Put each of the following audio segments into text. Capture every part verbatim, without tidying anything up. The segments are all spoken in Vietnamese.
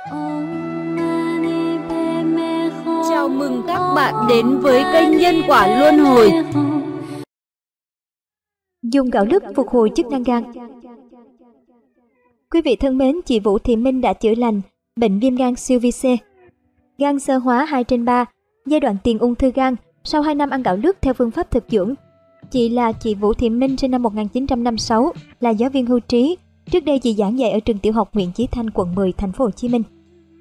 Chào mừng các bạn đến với kênh Nhân Quả Luân Hồi. Dùng gạo lứt phục hồi chức năng gan. Quý vị thân mến, chị Vũ Thị Minh đã chữa lành bệnh viêm gan siêu vi C, gan xơ hóa hai trên ba, giai đoạn tiền ung thư gan sau hai năm ăn gạo lứt theo phương pháp thực dưỡng. Chị là chị Vũ Thị Minh, sinh năm một nghìn chín trăm năm mươi sáu, là giáo viên hưu trí. Trước đây chị giảng dạy ở trường tiểu học Nguyễn Chí Thanh, quận mười, thành phố Hồ Chí Minh.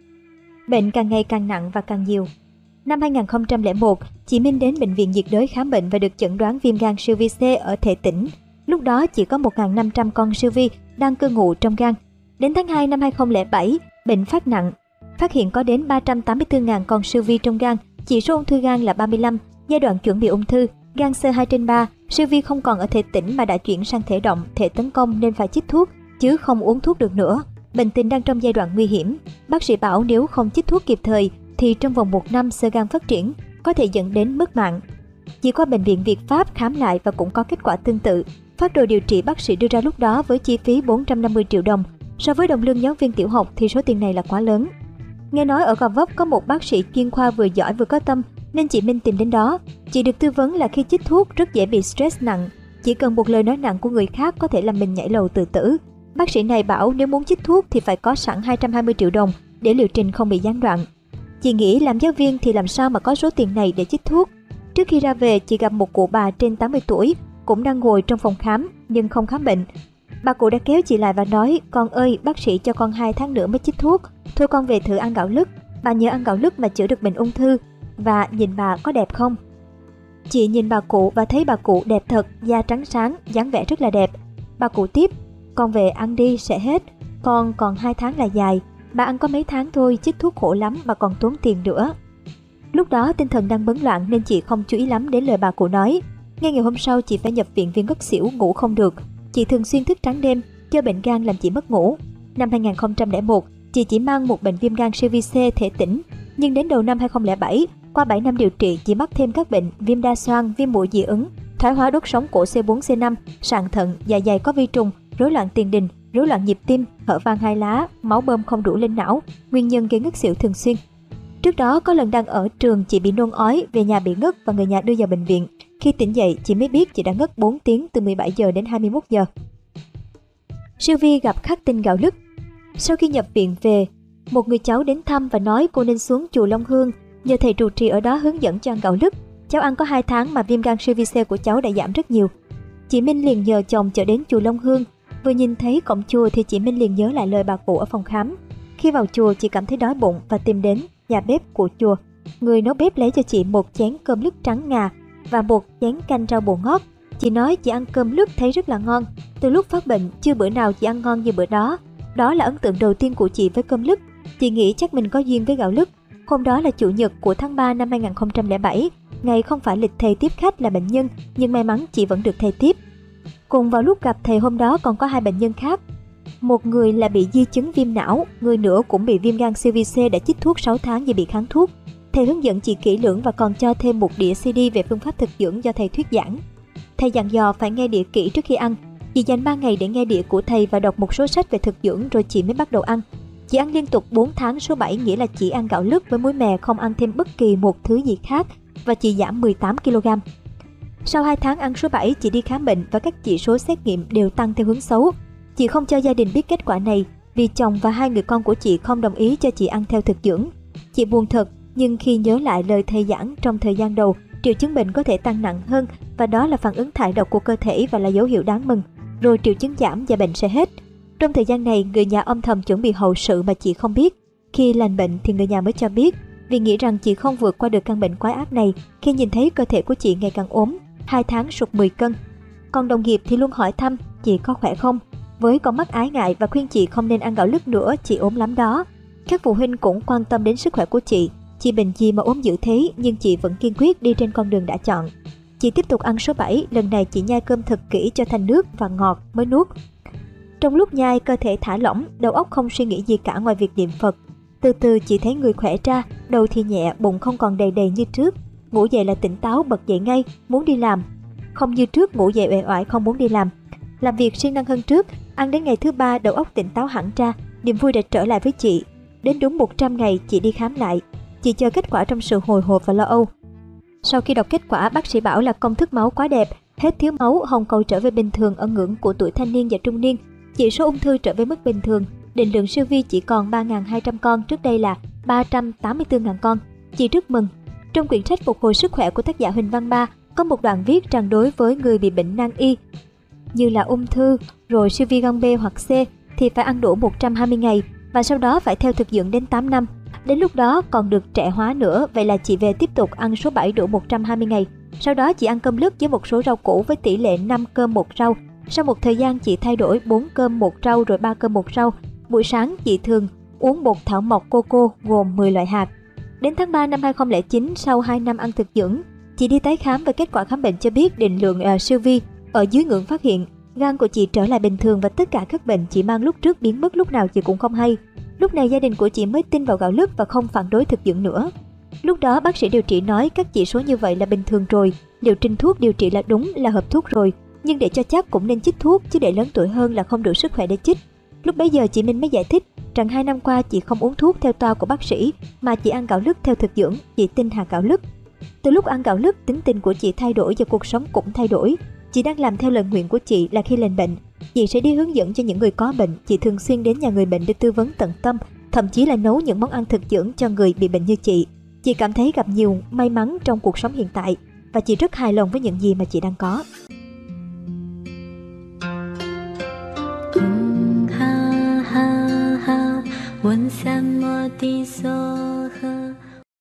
Bệnh càng ngày càng nặng và càng nhiều. Năm hai nghìn không trăm lẻ một, chị Minh đến bệnh viện nhiệt đới khám bệnh và được chẩn đoán viêm gan siêu vi C ở thể tĩnh. Lúc đó chỉ có một nghìn năm trăm con siêu vi đang cư ngụ trong gan. Đến tháng hai năm hai nghìn không trăm lẻ bảy, bệnh phát nặng, phát hiện có đến ba trăm tám mươi tư nghìn con siêu vi trong gan, chỉ số ung thư gan là ba mươi lăm, giai đoạn chuẩn bị ung thư, gan xơ hai trên ba, siêu vi không còn ở thể tĩnh mà đã chuyển sang thể động, thể tấn công nên phải chích thuốc, chứ không uống thuốc được nữa. Bệnh tình đang trong giai đoạn nguy hiểm. Bác sĩ bảo nếu không chích thuốc kịp thời thì trong vòng một năm xơ gan phát triển, có thể dẫn đến mất mạng. Chị qua bệnh viện Việt Pháp khám lại và cũng có kết quả tương tự. Phác đồ điều trị bác sĩ đưa ra lúc đó với chi phí bốn trăm năm mươi triệu đồng. So với đồng lương giáo viên tiểu học thì số tiền này là quá lớn. Nghe nói ở Gò Vấp có một bác sĩ chuyên khoa vừa giỏi vừa có tâm nên chị Minh tìm đến đó. Chị được tư vấn là khi chích thuốc rất dễ bị stress nặng, chỉ cần một lời nói nặng của người khác có thể làm mình nhảy lầu tự tử. Bác sĩ này bảo nếu muốn chích thuốc thì phải có sẵn hai trăm hai mươi triệu đồng để liệu trình không bị gián đoạn. Chị nghĩ làm giáo viên thì làm sao mà có số tiền này để chích thuốc. Trước khi ra về, chị gặp một cụ bà trên tám mươi tuổi, cũng đang ngồi trong phòng khám nhưng không khám bệnh. Bà cụ đã kéo chị lại và nói: "Con ơi, bác sĩ cho con hai tháng nữa mới chích thuốc. Thôi con về thử ăn gạo lứt. Bà nhớ ăn gạo lứt mà chữa được bệnh ung thư. Và nhìn bà có đẹp không?" Chị nhìn bà cụ và thấy bà cụ đẹp thật, da trắng sáng, dáng vẻ rất là đẹp. Bà cụ tiếp: "Con về ăn đi, sẽ hết. Con còn hai tháng là dài. Bà ăn có mấy tháng thôi, chích thuốc khổ lắm mà còn tốn tiền nữa." Lúc đó tinh thần đang bấn loạn nên chị không chú ý lắm đến lời bà cụ nói. Ngay ngày hôm sau chị phải nhập viện vì ngất xỉu, ngủ không được. Chị thường xuyên thức trắng đêm, do bệnh gan làm chị mất ngủ. Năm hai nghìn không trăm lẻ một, chị chỉ mang một bệnh viêm gan siêu vi C thể tĩnh. Nhưng đến đầu năm hai nghìn không trăm lẻ bảy, qua bảy năm điều trị, chị mắc thêm các bệnh viêm đa xoang, viêm mũi dị ứng, thoái hóa đốt sống cổ C bốn C năm, sạn thận, dạ dày có vi trùng, rối loạn tiền đình, rối loạn nhịp tim, hở van hai lá, máu bơm không đủ lên não, nguyên nhân gây ngất xỉu thường xuyên. Trước đó có lần đang ở trường chị bị nôn ói, về nhà bị ngất và người nhà đưa vào bệnh viện. Khi tỉnh dậy chị mới biết chị đã ngất bốn tiếng từ mười bảy giờ đến hai mươi mốt giờ. Siêu vi gặp khắc tinh gạo lứt. Sau khi nhập viện về, một người cháu đến thăm và nói cô nên xuống chùa Long Hương, nhờ thầy trụ trì ở đó hướng dẫn cho ăn gạo lứt. Cháu ăn có hai tháng mà viêm gan siêu vi C của cháu đã giảm rất nhiều. Chị Minh liền nhờ chồng chở đến chùa Long Hương. Vừa nhìn thấy cổng chùa thì chị Minh liền nhớ lại lời bà cụ ở phòng khám. Khi vào chùa chị cảm thấy đói bụng và tìm đến nhà bếp của chùa. Người nấu bếp lấy cho chị một chén cơm lứt trắng ngà và một chén canh rau bồ ngót. Chị nói chị ăn cơm lứt thấy rất là ngon. Từ lúc phát bệnh chưa bữa nào chị ăn ngon như bữa đó. Đó là ấn tượng đầu tiên của chị với cơm lứt. Chị nghĩ chắc mình có duyên với gạo lứt. Hôm đó là chủ nhật của tháng ba năm hai nghìn không trăm lẻ bảy. Ngày không phải lịch thầy tiếp khách là bệnh nhân, nhưng may mắn chị vẫn được thầy tiếp. Cùng vào lúc gặp thầy hôm đó còn có hai bệnh nhân khác. Một người là bị di chứng viêm não, người nữa cũng bị viêm gan siêu vi C đã chích thuốc sáu tháng vì bị kháng thuốc. Thầy hướng dẫn chị kỹ lưỡng và còn cho thêm một đĩa xê đê về phương pháp thực dưỡng do thầy thuyết giảng. Thầy dặn dò phải nghe đĩa kỹ trước khi ăn. Chị dành ba ngày để nghe đĩa của thầy và đọc một số sách về thực dưỡng rồi chị mới bắt đầu ăn. Chị ăn liên tục bốn tháng, số bảy nghĩa là chị ăn gạo lứt với muối mè, không ăn thêm bất kỳ một thứ gì khác và chị giảm mười tám ki lô gam. Sau hai tháng ăn số bảy, chị đi khám bệnh và các chỉ số xét nghiệm đều tăng theo hướng xấu. Chị không cho gia đình biết kết quả này vì chồng và hai người con của chị không đồng ý cho chị ăn theo thực dưỡng. Chị buồn thật, nhưng khi nhớ lại lời thầy giảng trong thời gian đầu, triệu chứng bệnh có thể tăng nặng hơn và đó là phản ứng thải độc của cơ thể và là dấu hiệu đáng mừng. Rồi triệu chứng giảm và bệnh sẽ hết. Trong thời gian này, người nhà âm thầm chuẩn bị hậu sự mà chị không biết. Khi lành bệnh thì người nhà mới cho biết, vì nghĩ rằng chị không vượt qua được căn bệnh quái ác này khi nhìn thấy cơ thể của chị ngày càng ốm, hai tháng sụt mười cân. Còn đồng nghiệp thì luôn hỏi thăm chị có khỏe không, với con mắt ái ngại và khuyên chị không nên ăn gạo lứt nữa, chị ốm lắm đó. Các phụ huynh cũng quan tâm đến sức khỏe của chị. Chị bệnh gì mà ốm dữ thế nhưng chị vẫn kiên quyết đi trên con đường đã chọn. Chị tiếp tục ăn số bảy, lần này chị nhai cơm thật kỹ cho thành nước và ngọt mới nuốt. Trong lúc nhai, cơ thể thả lỏng, đầu óc không suy nghĩ gì cả ngoài việc niệm Phật. Từ từ chị thấy người khỏe ra, đầu thì nhẹ, bụng không còn đầy đầy như trước. Ngủ dậy là tỉnh táo, bật dậy ngay, muốn đi làm. Không như trước ngủ dậy uể oải không muốn đi làm. Làm việc siêng năng hơn trước, ăn đến ngày thứ ba đầu óc tỉnh táo hẳn ra, niềm vui đã trở lại với chị. Đến đúng một trăm ngày chị đi khám lại. Chị chờ kết quả trong sự hồi hộp và lo âu. Sau khi đọc kết quả, bác sĩ bảo là công thức máu quá đẹp, hết thiếu máu, hồng cầu trở về bình thường ở ngưỡng của tuổi thanh niên và trung niên. Chỉ số ung thư trở về mức bình thường, định lượng siêu vi chỉ còn ba nghìn hai trăm con, trước đây là ba trăm tám mươi tư nghìn con. Chị rất mừng. Trong quyển sách Phục hồi sức khỏe của tác giả Huỳnh Văn Ba, có một đoạn viết rằng đối với người bị bệnh nan y như là ung thư, rồi siêu vi gan B hoặc C thì phải ăn đủ một trăm hai mươi ngày và sau đó phải theo thực dưỡng đến tám năm. Đến lúc đó còn được trẻ hóa nữa, vậy là chị về tiếp tục ăn số bảy đủ một trăm hai mươi ngày. Sau đó chị ăn cơm lứt với một số rau củ với tỷ lệ năm cơm một rau. Sau một thời gian chị thay đổi bốn cơm một rau rồi ba cơm một rau. Buổi sáng chị thường uống bột thảo mộc coco gồm mười loại hạt. Đến tháng ba năm hai không không chín, sau hai năm ăn thực dưỡng, chị đi tái khám và kết quả khám bệnh cho biết định lượng uh, siêu vi ở dưới ngưỡng phát hiện. Gan của chị trở lại bình thường và tất cả các bệnh chị mang lúc trước biến mất lúc nào chị cũng không hay. Lúc này gia đình của chị mới tin vào gạo lứt và không phản đối thực dưỡng nữa. Lúc đó bác sĩ điều trị nói các chỉ số như vậy là bình thường rồi, liệu trình thuốc điều trị là đúng là hợp thuốc rồi, nhưng để cho chắc cũng nên chích thuốc, chứ để lớn tuổi hơn là không đủ sức khỏe để chích. Lúc bấy giờ chị Minh mới giải thích rằng hai năm qua chị không uống thuốc theo toa của bác sĩ mà chị ăn gạo lứt theo thực dưỡng, chị tin hạt gạo lứt. Từ lúc ăn gạo lứt, tính tình của chị thay đổi và cuộc sống cũng thay đổi. Chị đang làm theo lời nguyện của chị là khi lên bệnh, chị sẽ đi hướng dẫn cho những người có bệnh. Chị thường xuyên đến nhà người bệnh để tư vấn tận tâm, thậm chí là nấu những món ăn thực dưỡng cho người bị bệnh như chị. Chị cảm thấy gặp nhiều may mắn trong cuộc sống hiện tại và chị rất hài lòng với những gì mà chị đang có. ha ha ha,问什么的所